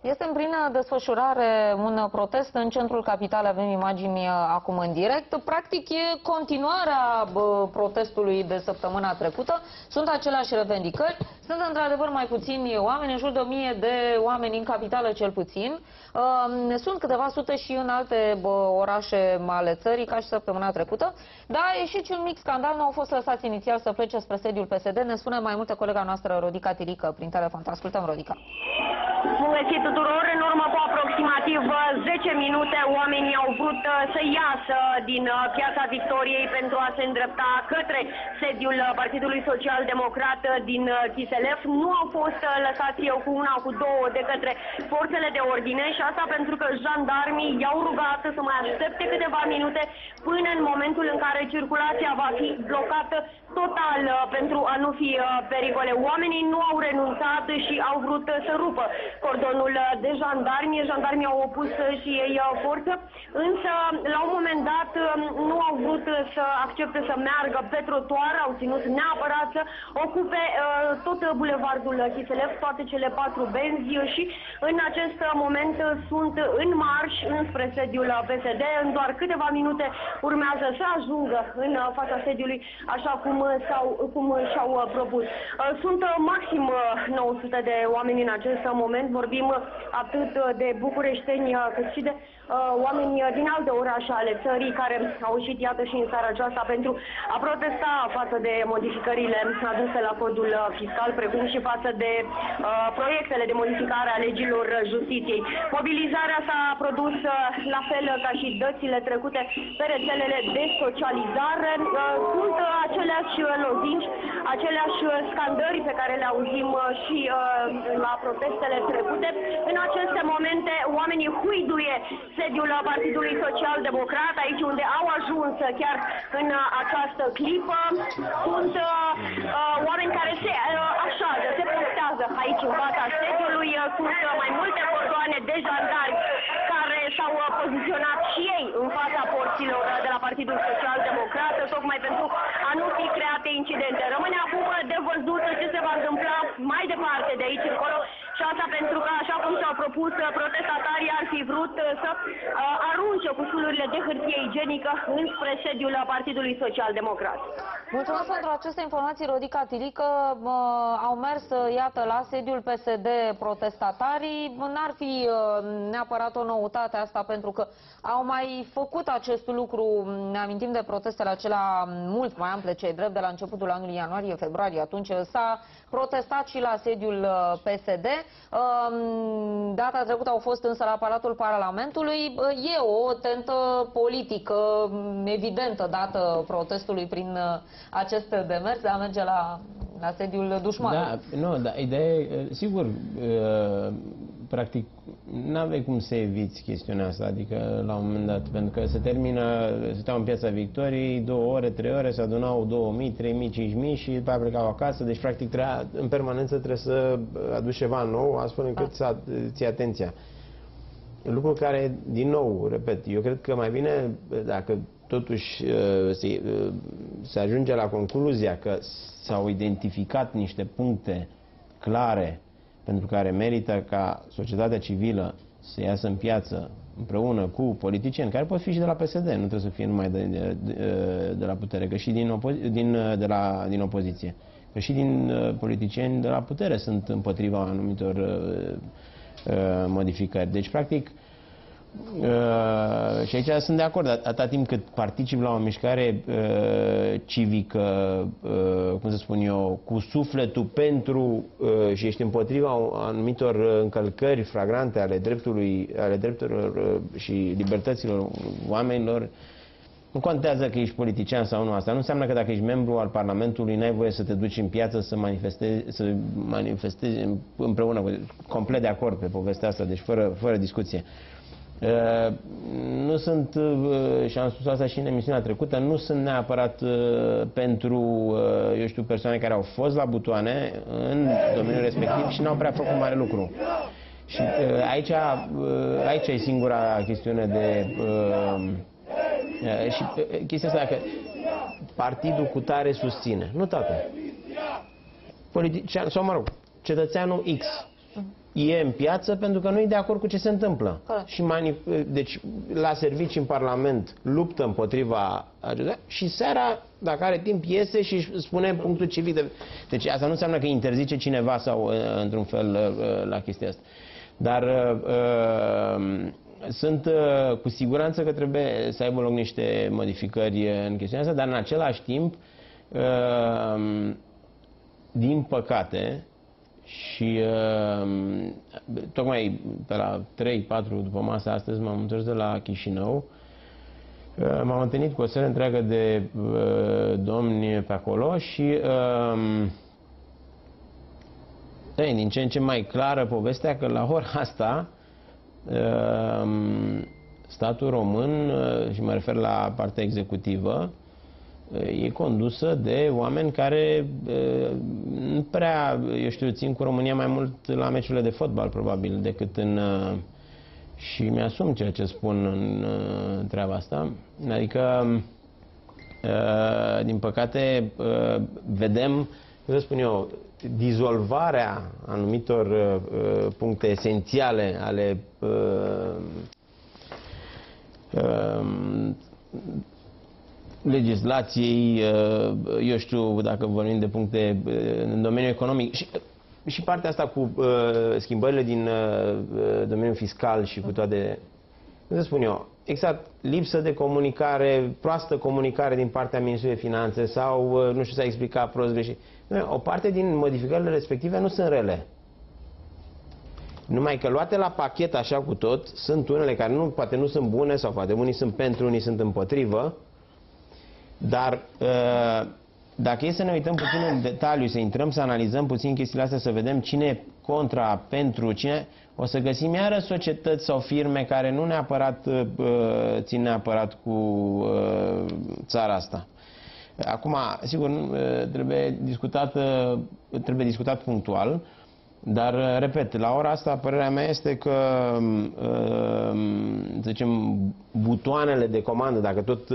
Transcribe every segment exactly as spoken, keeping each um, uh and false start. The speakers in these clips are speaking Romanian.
Este în plină desfășurare un protest în centrul capitalei, avem imagini acum în direct. Practic e continuarea protestului de săptămâna trecută, sunt aceleași revendicări, sunt într-adevăr mai puțini oameni, în jur de o mie de oameni în capitală cel puțin. Sunt câteva sute și în alte orașe ale țării, ca și săptămâna trecută, dar a ieșit și un mic scandal, nu au fost lăsați inițial să plece spre sediul P S D. Ne spune mai multe colega noastră, Rodica Tirică, prin telefon. Te ascultăm, Rodica. Bun găsit tuturor! În urmă cu aproximativ zece minute, oamenii au vrut să iasă din Piața Victoriei pentru a se îndrepta către sediul Partidului Social Democrat din Chiselef. Nu au fost lăsați eu cu una, cu două de către forțele de ordine, și asta pentru că jandarmii i-au rugat să mai aștepte câteva minute până în momentul în care circulația va fi blocată total pentru a nu fi pericole. Oamenii nu au renunțat și au vrut să rupă cordonul de jandarmi. Jandarmii au opus și ei forță, însă la un moment dat nu au vrut să accepte să meargă pe trotuar, au ținut neapărat să ocupe tot bulevardul Chiselef, toate cele patru benzi, și în acest moment sunt în marș înspre sediul P S D. În doar câteva minute urmează să ajungă în fața sediului, așa cum sau cum și-au propus. Sunt maxim nouă sute de oameni în acest moment. Vorbim atât de bucureșteni cât și de oameni din alte orașe ale țării care au ieșit, iată, și în seara aceasta pentru a protesta față de modificările aduse la codul fiscal, precum și față de uh, proiectele de modificare a legilor justiției. Mobilizarea s-a produs uh, la fel ca și dățile trecute pe rețelele de socializare. Uh, sunt uh, aceleași lozinci, aceleași scandări pe care le auzim uh, și uh, la protestele trecute. În aceste momente, oamenii huiduie sediul Partidului Social Democrat, aici unde au ajuns chiar în această clipă. Sunt uh, oameni care se uh, așează, se postează aici în fața sediului. Sunt uh, mai multe cordoane de jandarmi care s-au uh, poziționat și ei în fața porților de la Partidul Social Democrat, tocmai pentru a nu fi create incidente. Rămâne acum de văzut ce se va întâmpla mai departe de aici încolo, și asta pentru că, așa cum și-au propus protestatarii, ar fi vrut să uh, arunce cusulurile de hârtie igienică înspre sediul Partidului Social Democrat. Mulțumesc pentru aceste informații, Rodica Tirică. Uh, au mers, iată, la sediul P S D protestatarii. N-ar fi uh, neapărat o noutate asta, pentru că au mai făcut acest lucru. Ne amintim de protestele acelea mult mai ample, ce e drept, de la începutul anului ianuarie-februarie. Atunci s-a protestat și la sediul P S D. Data trecută au fost însă la Palatul Parlamentului. E o tentă politică evidentă dată protestului prin acest demers de a merge la, la sediul dușmanului. Da, nu, da, ideea e, sigur, practic, n-avei cum să eviți chestiunea asta, adică la un moment dat, pentru că se termină, se stau în Piața Victoriei, două ore, trei ore, se adunau două mii, trei mii, cinci mii și după aia plecau acasă, deci practic trebuia, în permanență trebuie să aduci ceva nou, astfel încât da. să ții atenția. Lucru care, din nou, repet, eu cred că mai bine, dacă totuși se, se ajunge la concluzia că s-au identificat niște puncte clare pentru care merită ca societatea civilă să iasă în piață împreună cu politicieni, care pot fi și de la P S D, nu trebuie să fie numai de, de, de, de la putere, că și din, opo- din, de la, din opoziție, că și din politicieni de la putere sunt împotriva anumitor uh, uh, modificări. Deci, practic, Uh, și aici sunt de acord, atâta timp cât particip la o mișcare uh, civică, uh, cum să spun eu, cu sufletul pentru uh, și ești împotriva anumitor încălcări flagrante ale dreptului, ale drepturilor uh, și libertăților oamenilor, nu contează că ești politician sau nu. Asta nu înseamnă că dacă ești membru al Parlamentului n-ai voie să te duci în piață să manifestezi, să manifestezi împreună, complet de acord pe povestea asta, deci fără, fără discuție. Uh, nu sunt, uh, și am spus asta și în emisiunea trecută, nu sunt neapărat uh, pentru, uh, eu știu, persoane care au fost la butoane în domeniul respectiv și n-au prea făcut mare lucru. Și uh, aici, uh, aici e singura chestiune de... Uh, uh, și uh, chestia asta, că partidul cu tare susține. Nu toate. Politician, sau mă rog, cetățeanul X e în piață pentru că nu e de acord cu ce se întâmplă. Corect. Și deci la servici în Parlament luptă împotriva acestea și seara, dacă are timp, iese și spune punctul civic. De... Deci asta nu înseamnă că interzice cineva sau într-un fel la chestia asta. Dar uh, sunt uh, cu siguranță că trebuie să aibă loc niște modificări în chestiunea asta, dar în același timp, uh, din păcate, și uh, tocmai pe la trei patru după masă astăzi m-am întors de la Chișinău. Uh, m-am întâlnit cu o serie întreagă de uh, domni pe acolo și uh, e din ce în ce mai clară povestea că la ora asta uh, statul român, uh, și mă refer la partea executivă, e condusă de oameni care nu prea, eu știu, țin cu România mai mult la meciurile de fotbal, probabil, decât în... Și mi-asum ceea ce spun în treaba asta. Adică, din păcate, vedem, cum să spun eu, dizolvarea anumitor puncte esențiale ale legislației, eu știu, dacă vorbim de puncte în domeniul economic și, și partea asta cu uh, schimbările din uh, domeniul fiscal și cu toate, cum să spun eu, exact, lipsă de comunicare, proastă comunicare din partea Ministrului de Finanțe sau, uh, nu știu, s-a explicat prost greșit. O parte din modificările respective nu sunt rele. Numai că luate la pachet așa cu tot, sunt unele care nu, poate nu sunt bune sau poate unii sunt pentru, unii sunt împotrivă. Dar dacă e să ne uităm puțin în detaliu, să intrăm, să analizăm puțin chestiile astea, să vedem cine e contra, pentru, cine, o să găsim iară societăți sau firme care nu neapărat țin neapărat cu țara asta. Acum, sigur, trebuie discutat, trebuie discutat punctual, dar, repet, la ora asta, părerea mea este că, să zicem, butoanele de comandă, dacă tot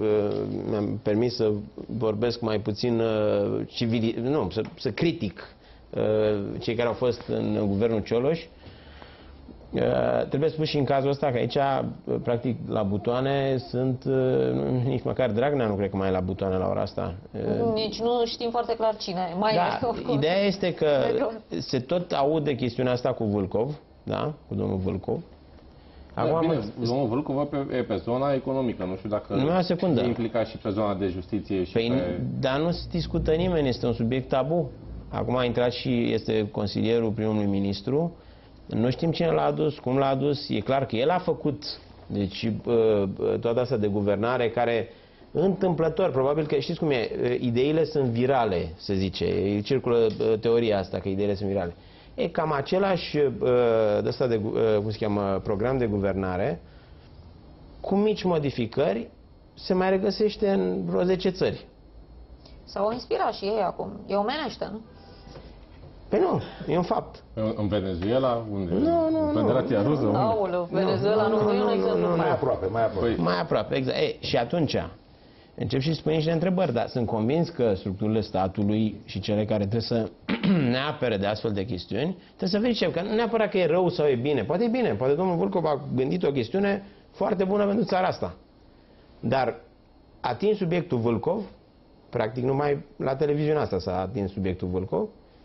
mi-am permis să vorbesc mai puțin civil, nu, să, să critic cei care au fost în guvernul Cioloș, trebuie spus și în cazul ăsta că aici, practic, la butoane sunt, nici măcar Dragnea nu cred că mai e la butoane la ora asta. Nici nu știm foarte clar cine mai da, e. Ideea este că se tot aude chestiunea asta cu Vâlcov, da, cu domnul Vâlcov. Acum, bine, domnul Vâlcov e pe zona economică, nu știu dacă nu o secundă. e implicat și pe zona de justiție și păi, pe... Dar nu se discută nimeni, este un subiect tabu. Acum a intrat și este consilierul primului ministru. Nu știm cine l-a adus, cum l-a adus. E clar că el a făcut, deci, toată asta de guvernare care, întâmplător, probabil că știți cum e, ideile sunt virale, se zice. Circulă teoria asta că ideile sunt virale. E cam același de asta de, cum se cheamă, program de guvernare, cu mici modificări, se mai regăsește în vreo zece țări. S-au inspirat și ei acum. E omenește, nu? Păi nu, e un fapt. În Venezuela? Unde? Nu, nu, în Federația nu, Rusă? nu, Aoleu, Venezuela nu, nu, nu, nu, exemplu. Mai aproape, mai aproape. Păi, mai aproape, exact. E, și atunci, încep și spune niște întrebări, dar sunt convins că structurile statului și cele care trebuie să ne apere de astfel de chestiuni, trebuie să vedem că nu neapărat că e rău sau e bine. Poate e bine, poate domnul Vâlcov a gândit o chestiune foarte bună pentru țara asta. Dar atins subiectul Vâlcov, practic numai la televiziunea asta s-a atins subiectul Vâlcov,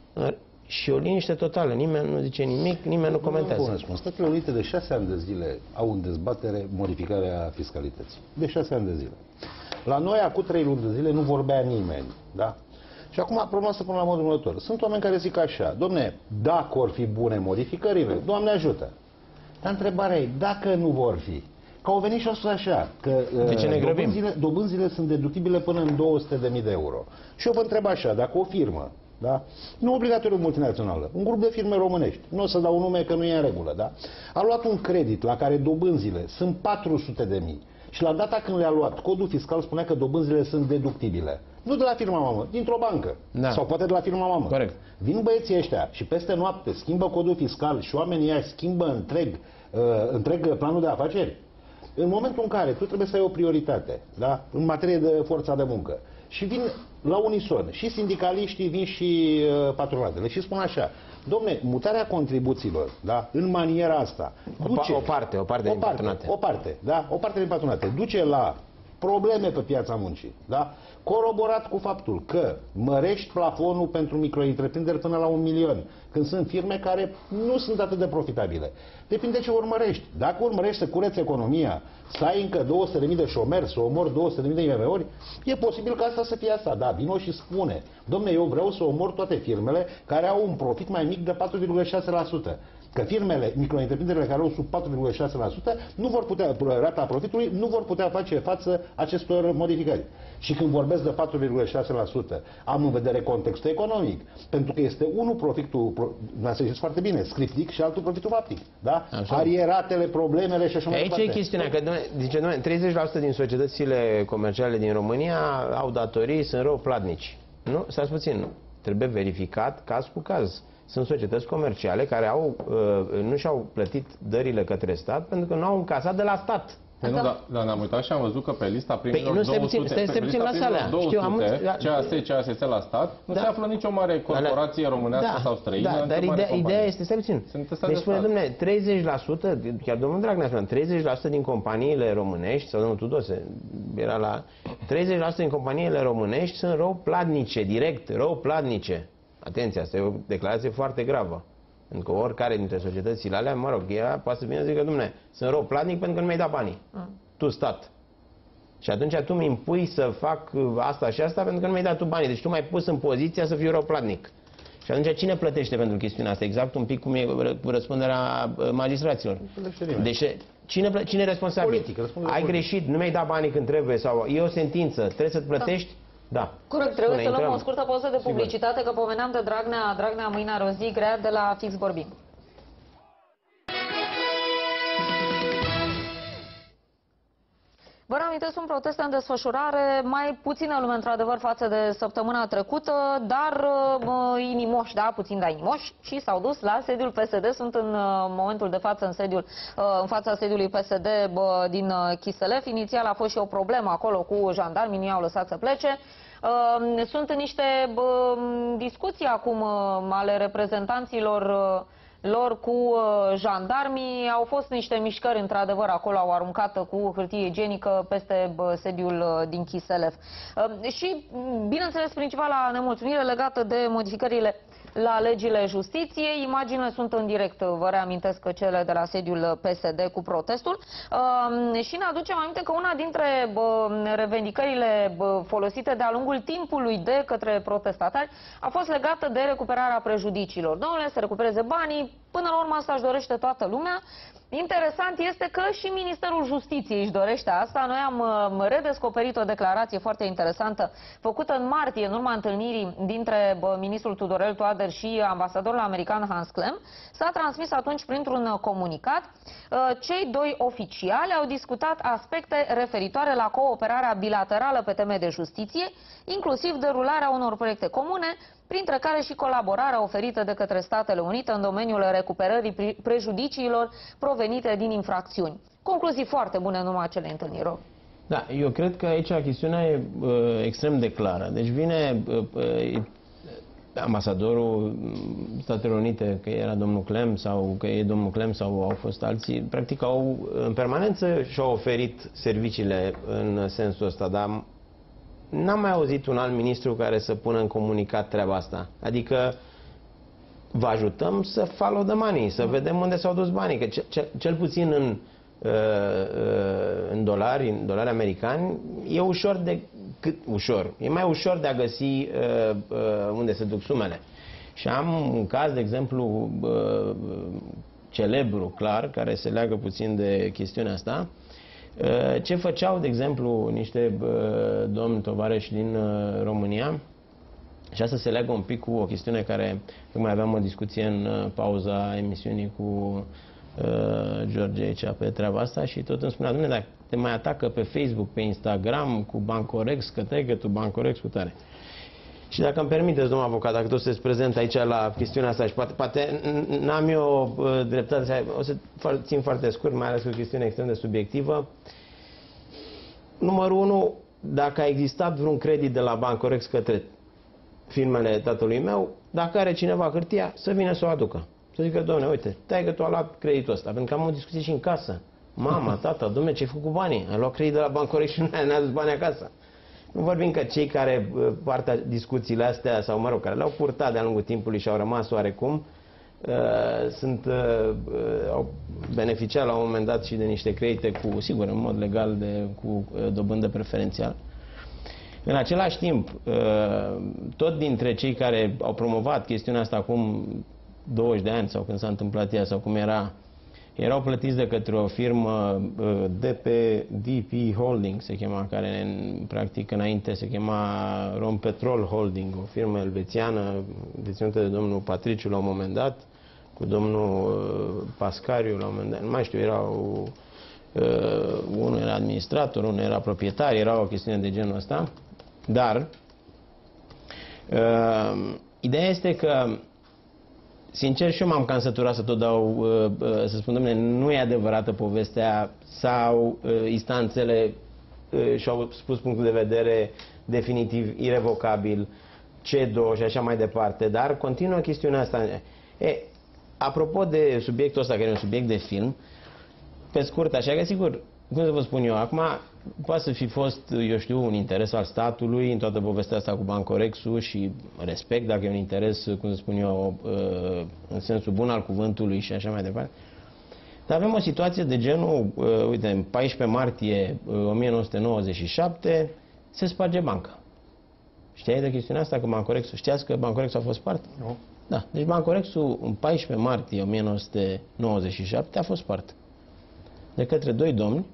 și o liniște totală. Nimeni nu zice nimic, nimeni nu comentează. Nu, Statele Unite de șase ani de zile au în dezbatere modificarea fiscalității. De șase ani de zile. La noi, acum trei luni de zile, nu vorbea nimeni. Da? Și acum, problema să pun la modul următor. Sunt oameni care zic așa, domne, dacă vor fi bune modificările, Doamne ajută. Dar întrebarea e, dacă nu vor fi, că au venit și au spus așa, că de ce ne grăbim? Dobânzile, dobânzile sunt deductibile până în două sute de mii de euro. Și eu vă întreb așa, dacă o firmă, da? Nu obligatoriu multinațională, un grup de firme românești, nu o să dau nume că nu e în regulă, da? A luat un credit la care dobânzile sunt patru sute de mii și la data când le-a luat, codul fiscal spunea că dobânzile sunt deductibile. Nu de la firma mamă, dintr-o bancă. Da. Sau poate de la firma mamă. Corect. Vin băieții ăștia și peste noapte schimbă codul fiscal și oamenii ăia schimbă întreg, uh, întreg planul de afaceri. În momentul în care tu trebuie să ai o prioritate, da? În materie de forța de muncă, și vin la unison, și sindicaliștii vin și uh, patronatele și spun așa, Domne, mutarea contribuțiilor, da, în maniera asta, duce... O, o parte, o parte o din parte, patronate. O parte, da, o parte din patronate duce la probleme pe piața muncii, da? Coroborat cu faptul că mărești plafonul pentru micro-întreprinderi până la un milion, când sunt firme care nu sunt atât de profitabile. Depinde ce urmărești. Dacă urmărești să cureți economia, să ai încă două sute de mii de șomeri, să omori două sute de mii de I M M-uri, e posibil ca asta să fie asta. Da, vino și spune. Domne, eu vreau să omor toate firmele care au un profit mai mic de patru virgulă șase la sută. Că firmele, micro-întreprinderile care au sub patru virgulă șase la sută nu vor putea, rata profitului, nu vor putea face față acestor modificări. Și când vorbesc de patru virgulă șase la sută, am în vedere contextul economic. Pentru că este unul profitul, să știți foarte bine, scriptic și altul profitul faptic. Da? Arieratele, problemele și așa mai departe. Aici e chestiunea, că zice, noi, treizeci la sută din societățile comerciale din România au datorii, sunt rău platnici. Nu? Stați puțin, nu. Trebuie verificat caz cu caz. Sunt societăți comerciale care au, uh, nu și-au plătit dările către stat pentru că nu au încasat de la stat. Păi nu, dar, dar ne-am uitat și am văzut că pe lista primilor păi nu, două sute, stai, stai, pe lista la primilor salea. două sute, Știu, am, C A S, C A S S la stat, nu da. se află nicio mare corporație românească da, sau străină. Da, dar ideea, ideea este, stai puțin. Deci spune, dom'le, treizeci la sută, chiar domnul Dragnea spune, treizeci la sută din companiile românești, sau domnul Tudose, era la treizeci la sută din companiile românești sunt rău platnice, direct, rău platnice. Atenție, asta e o declarație foarte gravă. Pentru că oricare dintre societățile alea, mă rog, ea poate să vină să zică, dom'le, sunt rău platnic pentru că nu mi-ai dat banii. Mm. Tu, stat. Și atunci tu mi impui să fac asta și asta pentru că nu mi-ai dat tu banii. Deci tu m-ai pus în poziția să fiu rău platnic. Și atunci cine plătește pentru chestiunea asta? Exact un pic cum e răspunderea magistraților. Deci cine, cine e responsabil? Politic, ai greșit, nu mi-ai dat banii când trebuie sau e o sentință, trebuie să-ți plătești? Da. Da. Corect, trebuie Spune, să luăm intrăm. o scurtă pauză de publicitate, că pomeneam de Dragnea, Dragnea mâine are o zi grea de la Fix Vorbim. Vă reamintesc un protest în desfășurare, mai puțină lume într-adevăr față de săptămâna trecută, dar uh, inimoși, da, puțin da inimoși, și s-au dus la sediul P S D, sunt în uh, momentul de față în, sediul, uh, în fața sediului P S D uh, din uh, Chiselef. Inițial a fost și o problemă acolo cu jandarmii, nu i-au lăsat să plece. Uh, sunt niște uh, discuții acum uh, ale reprezentanților uh, lor cu uh, jandarmii. Au fost niște mișcări, într-adevăr, acolo au aruncat cu hârtie igienică peste uh, sediul uh, din Chiselef. Uh, și, bineînțeles, principala nemulțumire legată de modificările la legile justiției. Imaginile sunt în direct, vă reamintesc că cele de la sediul P S D cu protestul. Uh, și ne aducem aminte că una dintre uh, revendicările uh, folosite de-a lungul timpului de către protestatari a fost legată de recuperarea prejudiciilor. Domnule, să recupereze banii, până la urmă asta își dorește toată lumea. Interesant este că și Ministerul Justiției își dorește asta. Noi am uh, redescoperit o declarație foarte interesantă făcută în martie, în urma întâlnirii dintre uh, ministrul Tudorel Toader și ambasadorul american Hans Klem. S-a transmis atunci printr-un uh, comunicat. Uh, cei doi oficiali au discutat aspecte referitoare la cooperarea bilaterală pe teme de justiție, inclusiv derularea unor proiecte comune, printre care și colaborarea oferită de către Statele Unite în domeniul recuperării prejudiciilor provenite din infracțiuni. Concluzii foarte bune în urma acelei întâlniri. Da, eu cred că aici chestiunea e uh, extrem de clară. Deci vine uh, uh, ambasadorul Statelor Unite, că era domnul Klem sau că e domnul Klem sau au fost alții, practic au în permanență și-au oferit serviciile în sensul ăsta, dar n-am mai auzit un alt ministru care să pună în comunicat treaba asta. Adică vă ajutăm să follow the money, să vedem unde s-au dus banii. Că cel, cel puțin în, în dolari, în dolari americani, e ușor de... Cât, ușor. E mai ușor de a găsi unde se duc sumele. Și am un caz, de exemplu, celebru, clar, care se leagă puțin de chestiunea asta. Ce făceau, de exemplu, niște domni tovarăși din România, și asta se leagă un pic cu o chestiune care, mai aveam o discuție în pauza emisiunii cu uh, George aici pe treaba asta și tot îmi spunea, dom'le, dacă te mai atacă pe Facebook, pe Instagram, cu Bancorex, că te tu Bancorex cu tare. Și dacă îmi permiteți, domnul avocat, dacă tot sunteți prezent aici la chestiunea asta și poate, poate n-am eu uh, dreptate, o să țin foarte scurt, mai ales cu o chestiune extrem de subiectivă. Numărul unu, dacă a existat vreun credit de la Bancorex către firmele tatălui meu, dacă are cineva hârtia, să vină să o aducă. Să zică, doamne, uite, stai că tu ai luat creditul ăsta, pentru că am o discuție și în casă. Mama, tata, domne, ce-ai făcut cu banii? Ai luat credit de la Bancorec și nu ne-a adus banii acasă. Nu vorbim că cei care poartă discuțiile astea, sau mă rog, care le-au purtat de-a lungul timpului și au rămas oarecum, uh, sunt, uh, au beneficiat la un moment dat și de niște credite cu, sigur, în mod legal, de, cu uh, dobândă preferențială. În același timp, uh, tot dintre cei care au promovat chestiunea asta acum douăzeci de ani, sau când s-a întâmplat ea, sau cum era, erau plătiți de către o firmă D P, D P Holding, se chema, care în practic înainte se chema Rompetrol Holding, o firmă elvețiană deținută de domnul Patriciu la un moment dat, cu domnul Pascariu la un moment dat, nu mai știu, erau, uh, unul era administrator, unul era proprietar, era o chestiune de genul ăsta, dar uh, ideea este că sincer, și eu m-am cam săturat să tot dau, să spun, dom'le, nu e adevărată povestea sau instanțele și-au spus punctul de vedere definitiv, irevocabil, C E D O și așa mai departe, dar continuă chestiunea asta. E, apropo de subiectul ăsta, care e un subiect de film, pe scurt, așa că sigur, cum să vă spun eu, acum poate să fi fost, eu știu, un interes al statului în toată povestea asta cu Bancorexul și respect dacă e un interes, cum să spun eu, în sensul bun al cuvântului și așa mai departe. Dar avem o situație de genul, uite, în paisprezece martie o mie nouă sute nouăzeci și șapte se sparge banca. Știai de chestiunea asta că Bancorexul, știați că Bancorexul a fost spart? Nu. Da, deci Bancorexul în paisprezece martie o mie nouă sute nouăzeci și șapte a fost spart de către doi domni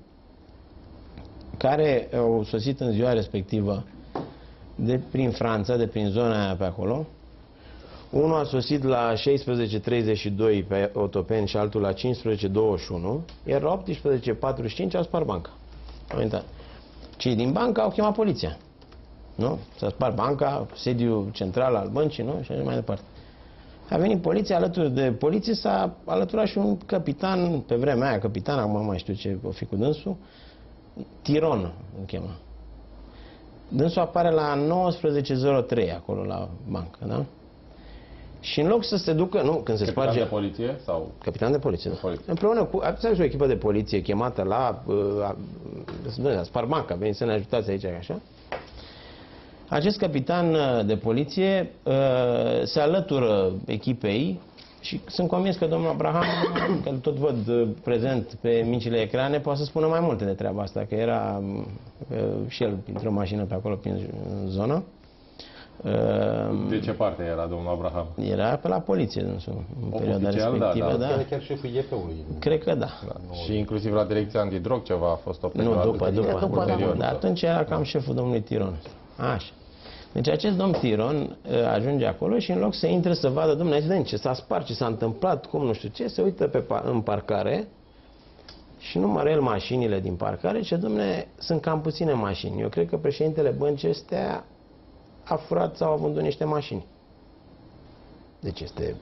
care au sosit în ziua respectivă de prin Franța, de prin zona aia pe acolo. Unul a sosit la șaisprezece treizeci și doi pe Otopeni și altul la cincisprezece douăzeci și unu, iar la optsprezece patruzeci și cinci au spart banca. Cei din bancă au chemat poliția. Nu? S-a spart banca, sediul central al băncii, nu? Și așa mai departe. A venit poliția, alături de poliție s-a alăturat și un capitan, pe vremea aia, capitan, acum mai știu ce o fi cu dânsul, Tiron îl chema. Dânsul apare la nouăsprezece zero trei acolo la bancă, da? Și în loc să se ducă, nu, când se Capitan sparge... de poliție sau... Capitan de poliție, da. Poliție. Împreună cu, ați o echipă de poliție chemată la, uh, la spart banca, veniți să ne ajutați aici, așa. Acest capitan de poliție uh, se alătură echipei și sunt convins că domnul Abraham, că tot văd prezent pe micile ecrane, poate să spună mai multe de treaba asta, că era uh, și el într-o mașină pe acolo, prin zonă. Uh, de ce parte era domnul Abraham? Era pe la poliție dânsul, în O, perioada oficial, respectivă. da, Da, da. da. Chiar șeful I P-ului. Cred că da. Da. Și inclusiv la direcția antidrog ceva a fost o perioadă. Nu, după, după. după, da. Dar da, atunci era cam șeful domnului Tiron. Așa. Deci acest domn Tiron ajunge acolo și în loc să intre să vadă, domnule, hai să vedem ce s-a spart, ce s-a întâmplat, cum nu știu ce, se uită pe, în parcare și numără el mașinile din parcare și, domnule, sunt cam puține mașini. Eu cred că președintele băncii astea a furat sau a vândut niște mașini. Deci este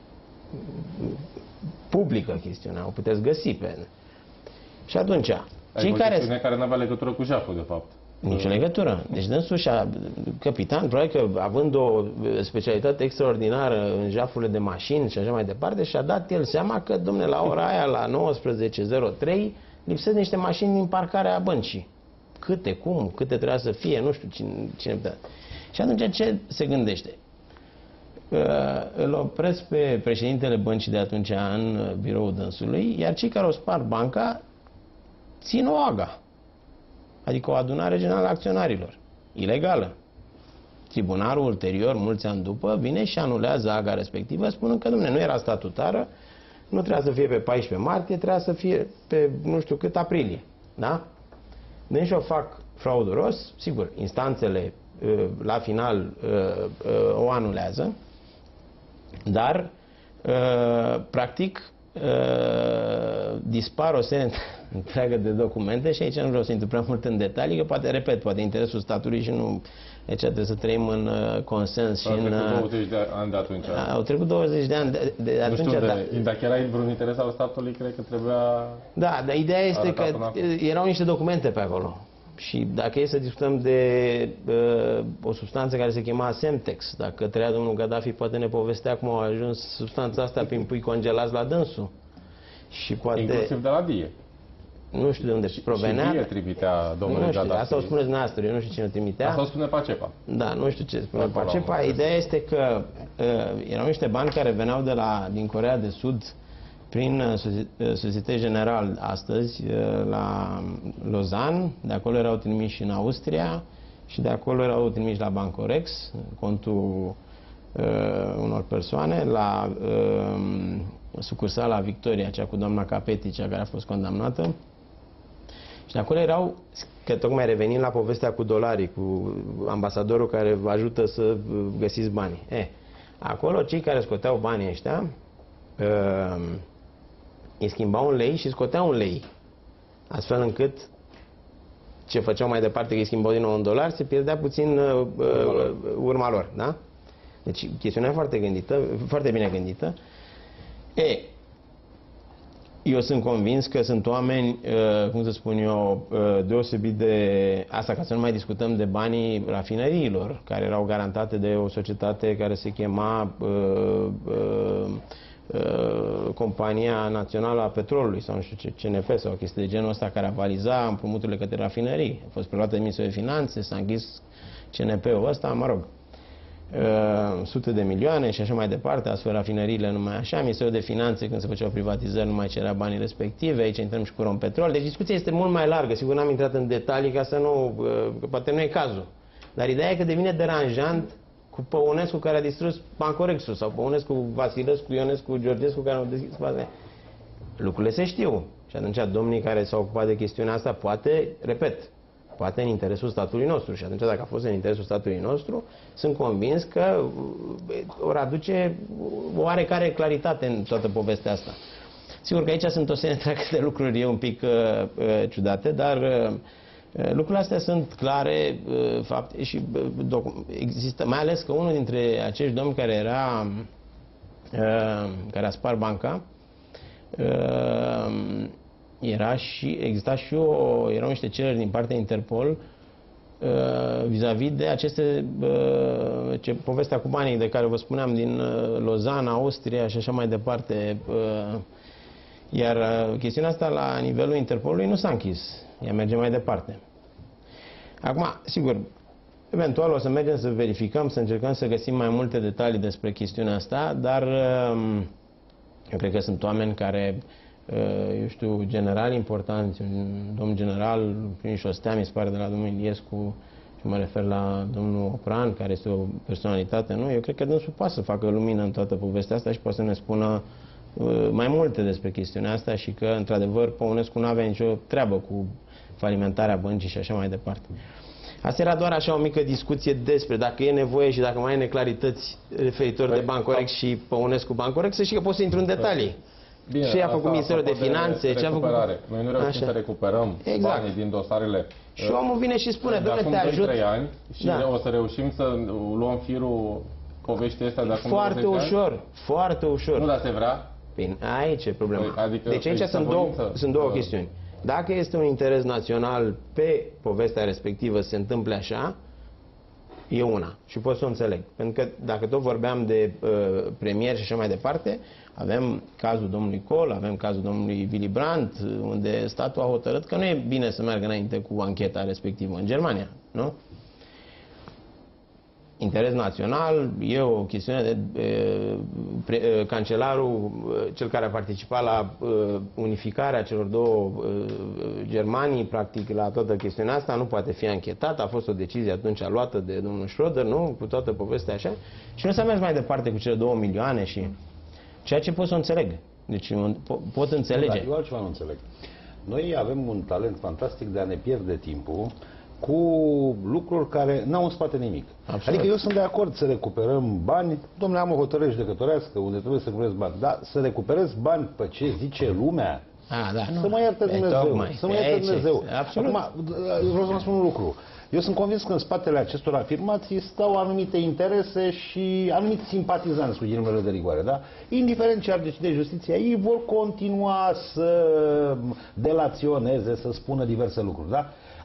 publică chestiunea, o puteți găsi pe... Și atunci, cei care... care nu avea legătură cu jaful, de fapt. Nici o legătură. Deci dânsul și-a, capitan, probabil că având o specialitate extraordinară în jafurile de mașini și așa mai departe, și-a dat el seama că, domne, la ora aia, la nouăsprezece zero trei, lipsesc niște mașini din parcarea băncii. Câte, cum, câte trebuia să fie, nu știu cine... cine putea. Și atunci ce se gândește? Îl opresc pe președintele băncii de atunci în biroul dânsului, iar cei care au spart banca țin o aga. Adică o adunare generală a acționarilor. Ilegală. Tribunalul ulterior, mulți ani după, vine și anulează aga respectivă, spunând că, dom'le, nu era statutară, nu trebuia să fie pe paisprezece martie, trebuia să fie pe nu știu cât aprilie. Da? Deci o fac frauduros, sigur, instanțele la final o anulează, dar practic dispar o serie întreagă de documente și aici nu vreau să intru prea mult în detalii, că poate, repet, poate interesul statului și nu, deci trebuie să trăim în consens. Au și trecut în, douăzeci de ani de atunci. Au trecut douăzeci de ani de, de atunci. Nu știu, da, de, dacă era vreun interes al statului, cred că trebuia... Da, dar ideea este că până erau niște documente pe acolo. și dacă e să discutăm de uh, o substanță care se chema Semtex, dacă trăia domnul Gaddafi, poate ne povestea cum a ajuns substanța asta prin pui congelați la dânsul. Și poate... Inclusiv de la D I E. Nu știu de unde provenea. Și D I E trimitea domnului nu știu, Gaddafi. asta o spuneți dumneavoastră, eu nu știu cine o trimitea. Asta o spune Pacepa. Da, nu știu ce spune Pacepa. Ideea este că uh, erau niște bani care veneau de la, din Coreea de Sud prin uh, Societe Generale astăzi uh, la Lausanne, de acolo erau trimiși în Austria și de acolo erau trimiși la Bancorex, contul uh, unor persoane, la uh, sucursala Victoria, cea cu doamna Capeti, cea care a fost condamnată. Și de acolo erau, că tocmai revenim la povestea cu dolarii, cu ambasadorul care vă ajută să găsiți banii. Eh, acolo cei care scoteau banii ăștia uh, îi schimbau un lei și scoteau un lei. Astfel încât ce făceau mai departe, că îi schimbau din nou în dolari, se pierdea puțin uh, uh, urma lor. Da? Deci chestiunea foarte gândită, foarte bine gândită. E, eu sunt convins că sunt oameni, uh, cum să spun eu, uh, deosebit de asta, ca să nu mai discutăm de banii rafinăriilor, care erau garantate de o societate care se chema uh, uh, uh, Compania Națională a Petrolului sau nu știu ce, C N P sau o chestie de genul ăsta, care avaliza împrumuturile către rafinării. A fost preluată de Ministerul de Finanțe, s-a închis C N P-ul ăsta, mă rog. Uh, sute de milioane și așa mai departe, astfel rafinăriile numai așa, Ministerul de Finanțe când se făceau privatizări nu mai cerea banii respective, aici intrăm și cu Rompetrol, deci discuția este mult mai largă, sigur n-am intrat în detalii ca să nu, uh, că poate nu e cazul, dar ideea e că devine deranjant cu Păunescu care a distrus Bancorexul sau Păunescu, Vasilescu, Ionescu, Georgescu care au deschis bazele. Lucrurile se știu și atunci domnii care s-au ocupat de chestiunea asta poate, repet, poate în interesul statului nostru. Și atunci, dacă a fost în interesul statului nostru, sunt convins că vor aduce o oarecare claritate în toată povestea asta. Sigur că aici sunt o serie întreagă de lucruri un pic uh, uh, ciudate, dar uh, lucrurile astea sunt clare, uh, fapte, și uh, există, mai ales că unul dintre acești domni care era, uh, care a spart banca, uh, era și, exista și o, erau niște cereri din partea Interpol vis-a-vis -vis de aceste, uh, ce, povestea cu banii de care vă spuneam din uh, Lausanne, Austria și așa mai departe. Uh, iar uh, chestiunea asta la nivelul Interpolului nu s-a închis. Ea merge mai departe. Acum, sigur, eventual o să mergem să verificăm, să încercăm să găsim mai multe detalii despre chestiunea asta, dar uh, eu cred că sunt oameni care eu știu, generali importanți, un domn general, prin Șostea, mi se pare, de la domnul Iliescu, și mă refer la domnul Opran, care este o personalitate, nu? Eu cred că dânsul poate să facă lumină în toată povestea asta și poate să ne spună uh, mai multe despre chestiunea asta și că, într-adevăr, Păunescu nu avea nicio treabă cu falimentarea băncii și așa mai departe. Asta era doar așa o mică discuție despre dacă e nevoie și dacă mai e neclarități referitor de Bancorex și Păunescu Bancorex, să știi că poți să intru în detalii. Bine, ce a făcut Ministerul de Finanțe, ce a făcut... Noi nu reușim să recuperăm exact. banii din dosarele... Și omul vine și spune, de acum te ajut... trei ani și da. o să reușim să luăm firul poveștii astea de acum foarte ușor, ani? foarte ușor. Nu, dar se vrea? Bine, aici e problema. Adică, deci aici sunt două, să... sunt două chestiuni. Dacă este un interes național pe povestea respectivă să se întâmple așa, e una și pot să o înțeleg. Pentru că dacă tot vorbeam de uh, premier și așa mai departe, avem cazul domnului Kohl, avem cazul domnului Willy Brandt, unde statul a hotărât că nu e bine să meargă înainte cu ancheta respectivă în Germania, nu? Interes național, e o chestiune de e, pre, e, cancelarul, cel care a participat la e, unificarea celor două e, Germanii, practic la toată chestiunea asta, nu poate fi anchetat, a fost o decizie atunci luată de domnul Schröder, nu? Cu toată povestea așa. Și nu s-a mers mai departe cu cele două milioane și ceea ce pot să o înțeleg. Deci po- pot înțelege. Da, eu altceva nu înțeleg. Noi avem un talent fantastic de a ne pierde timpul cu lucruri care n-au în spate nimic. Absolut. Adică eu sunt de acord să recuperăm bani, domnule, am o hotărâre judecătorească unde trebuie să recuperez bani, dar să recuperez bani pe ce zice lumea, A, da, nu. să mă ierte Dumnezeu. Tocmai. Să mă ierte Dumnezeu. Absolut. Acum, vreau să vă spun un lucru. Eu sunt convins că în spatele acestor afirmații stau anumite interese și anumiți simpatizanți cu ghilimele de rigoare, da? Indiferent ce ar decide justiția, ei vor continua să delaționeze, să spună diverse lucruri, da?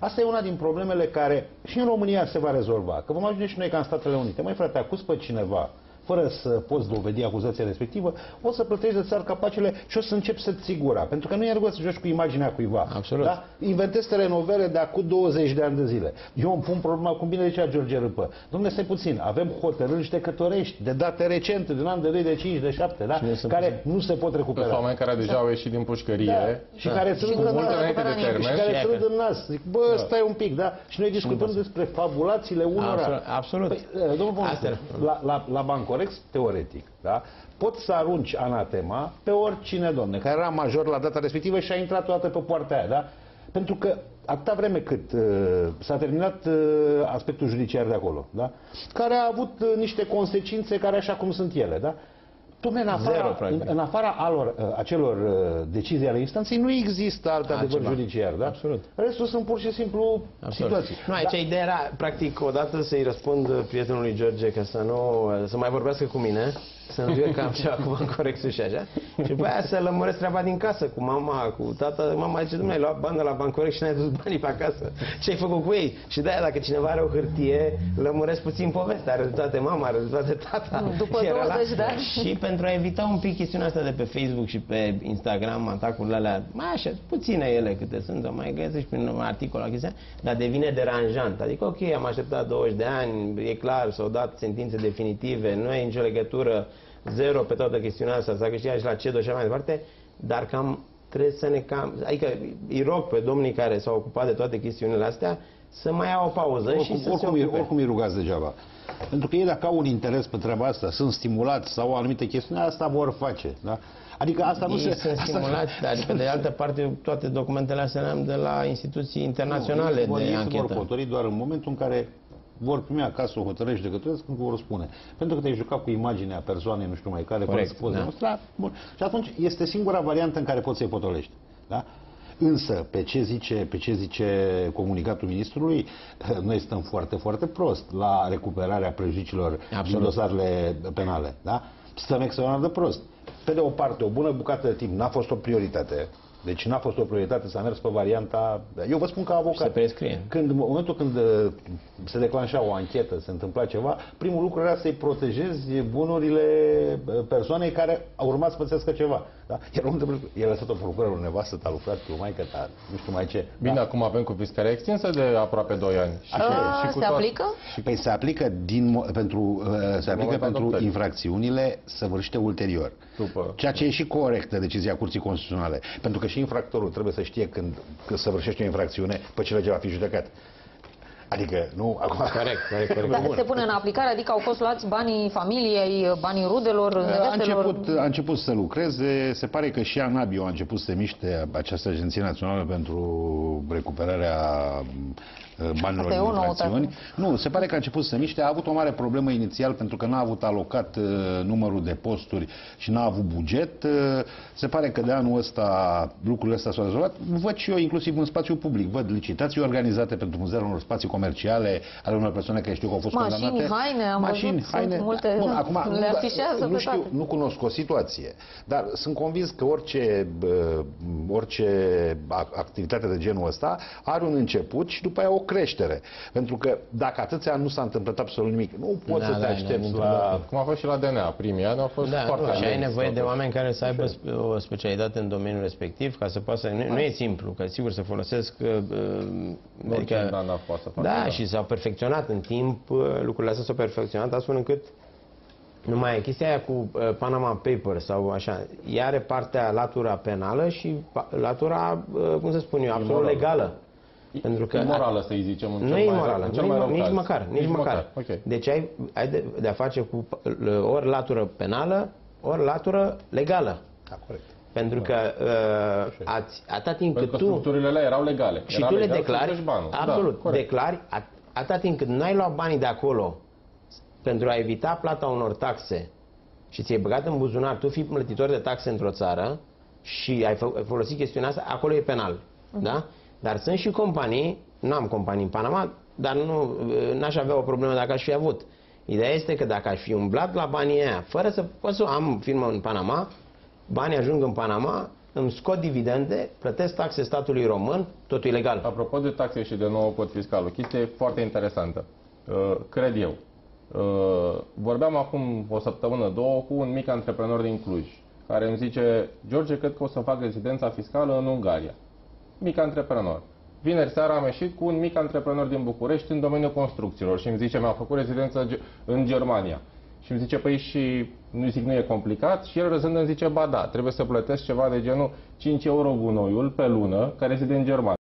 Asta e una din problemele care și în România se va rezolva. Că vom ajunge și noi ca în Statele Unite. Măi frate, acuz pe cineva fără să poți dovedi acuzația respectivă, o să plătești de țară capacele și o să începi să-ți sigura. Pentru că nu e în regulă să joci cu imaginea cuiva. Absolut. Da? Inventezi telenovele de acum douăzeci de ani de zile. Eu îmi pun problema, cum bine zicea George Râpă. Dom'le, stai puțin, avem hotărâri judecătorești de date recente, de un an, de doi, de cinci, de șapte, da? care nu se pot recupera. Sunt oameni care deja au ieșit din pușcărie. Da. Și da. care sunt mult înainte de termen. Și care sunt în nas. Zic, bă, da. stai un pic, da? Și noi discutăm despre fabulațiile unora. Absolut. Absolut. Păi, domnul Bonster, la, la, la Bancorex, teoretic, da? Poți să arunci anatema pe oricine, domne, care era major la data respectivă și a intrat toată pe poarta aia, da? Pentru că atâta vreme cât uh, s-a terminat uh, aspectul judiciar de acolo, da? Care a avut uh, niște consecințe care așa cum sunt ele, da? Dom'le, în afara, Zero, în, în afara alor, uh, acelor uh, decizii ale instanței nu există alt adevăr judiciar, da? Absolut. Restul sunt pur și simplu Absolut. situații. Nu, aici da. ideea era, practic, odată să-i răspund prietenului George că să nu, să mai vorbească cu mine, să nu fie că am ceva cu Bancorexul și așa, și după aia să lămuresc treaba din casă, cu mama, cu tata. Mama zice, dumne, ai luat bani de la Bancorex și n-ai dus banii pe acasă. Ce ai făcut cu ei? Și de-aia, dacă cineva are o hârtie, lămuresc puțin povestea, are rezultate mama, are rezultate tata. După douăzeci de ani. Și pentru a evita un pic chestiunea asta de pe Facebook și pe Instagram, atacurile alea, mai așa, puține ele câte sunt, o mai găsești prin un articol la chestia, dar devine deranjant. Adică, ok, am așteptat douăzeci de ani, e clar, s-au dat sentințe definitive, nu e nicio legătură, zero pe toată chestiunea asta, s-a câștigat și la C E D O și așa mai departe, dar cam trebuie să ne cam... Adică îi rog pe domnii care s-au ocupat de toate chestiunile astea să mai iau o pauză Oricum, și să oricum, se îi, ocupe. oricum îi rugați degeaba. Pentru că ei dacă au un interes pe treaba asta, sunt stimulați sau o anumită chestiune, asta vor face. Da? Adică asta nu Ei se... sunt asta... stimulați, dar pe de altă parte toate documentele astea le-am de la instituții internaționale nu, de ei anchetă. vor hotărâi doar în momentul în care vor primi acasă o hotărâre judecătorească când vor spune. Pentru că te-ai jucat cu imaginea persoanei, nu știu mai care, Corect, poți da. demonstra. Bun. Și atunci este singura variantă în care poți să-i potolești. Da? Însă, pe ce, zice, pe ce zice comunicatul ministrului, noi stăm foarte, foarte prost la recuperarea prejudiciilor din dosarele penale. Da? Stăm extraordinar de prost. Pe de o parte, o bună bucată de timp n-a fost o prioritate. Deci n-a fost o prioritate să mers pe varianta... Eu vă spun ca avocat. Se prescrie. Când, în momentul când se declanșa o anchetă, se întâmpla ceva, primul lucru era să-i protejezi bunurile persoanei care a urmat să pățească ceva. Da? Iar el a lăsat o procurorul, nevastă, a lucrat cu maică ta, nu știu mai ce. Bine, da? acum avem confiscarea extinsă de aproape doi ani. Și, Așa A, și cu se toate- aplică? Păi se aplică, din, pentru, uh, se aplică momentul pentru adoptării. infracțiunile săvârșite ulterior. După. Ceea ce e și corectă decizia Curții Constituționale. Pentru că și infractorul trebuie să știe când, când săvârșește o infracțiune, pe ce lege va fi judecat. Adică, nu... Acum... Corect, corect, corect. Dar se pune în aplicare, adică au fost luați banii familiei, banii rudelor, A nevestelor. început, a început să lucreze, se pare că și ANABIO a început să miște, această Agenție Națională pentru recuperarea banilor Asta e din o noutate. infracțiuni. Nu, se pare că a început să miște, a avut o mare problemă inițial pentru că n-a avut alocat uh, numărul de posturi și n-a avut buget. Uh, se pare că de anul ăsta lucrurile astea s-au rezolvat. Văd și eu inclusiv în spațiu public, văd licitații organizate pentru vânzarea unor spații comerciale ale unor persoane care știu că au fost Mașini, condamnate. haine, am Mașini, văzut, sunt haine. multe, Bun, acum, le nu, afișează nu pe știu, toate. nu cunosc o situație, dar sunt convins că orice, uh, orice activitate de genul ăsta are un început și după aia o creștere. Pentru că dacă atâția ani nu s-a întâmplat absolut nimic, nu poți Da, să te da, aștepți da, la... Cum a fost și la D N A, primii ani au fost Da, foarte nu, și ai lenți, nevoie de totuși. oameni care să aibă spe- o specialitate în domeniul respectiv, ca să poată să... Nu, nu e simplu, că sigur să folosesc... Uh, Orice adică, Dan poate să facă, da, da. și s-au perfecționat în timp, uh, lucrurile astea s-au perfecționat astfel încât numai chestia aia cu uh, Panama Papers sau așa, ea are partea latura penală și pa- latura, uh, cum să spun eu, absolut Imorală. legală. Pentru că Imorală, să-i zicem, în nu cel e mai, imorală, în cel nu mai e- rău nici caz. măcar, nici măcar. Ok. Deci ai, ai de, de a face cu uh, ori latură penală, ori latură legală. Da, corect. Pentru că uh, ați, atâta timp Pentru cât că tu structurile alea erau legale. și Era tu le legal să declari, plătești banul. absolut, Da, corect. declari, at, atâta timp cât n-ai luat banii de acolo pentru a evita plata unor taxe și ți-ai băgat în buzunar, tu fii plătitor de taxe într-o țară și ai fă- folosit chestiunea asta, acolo e penal. Uh-huh. Da? Dar sunt și companii, nu am companii în Panama, dar nu n-aș avea o problemă dacă aș fi avut. Ideea este că dacă aș fi umblat la banii aia, fără să pot să am firmă în Panama, banii ajung în Panama, îmi scot dividende, plătesc taxe statului român, totul ilegal. Apropo de taxe și de nou cod fiscal, o chestie foarte interesantă, uh, cred eu. Uh, vorbeam acum o săptămână, două, cu un mic antreprenor din Cluj, care îmi zice: George, cred că o să fac rezidența fiscală în Ungaria. Mic antreprenor. Vineri seara am ieșit cu un mic antreprenor din București în domeniul construcțiilor și îmi zice: mi-am făcut rezidență în Germania. Și îmi zice: păi și nu zic, nu e complicat? Și el răzând îmi zice: ba da, trebuie să plătesc ceva de genul cinci euro gunoiul pe lună, care rezide în Germania.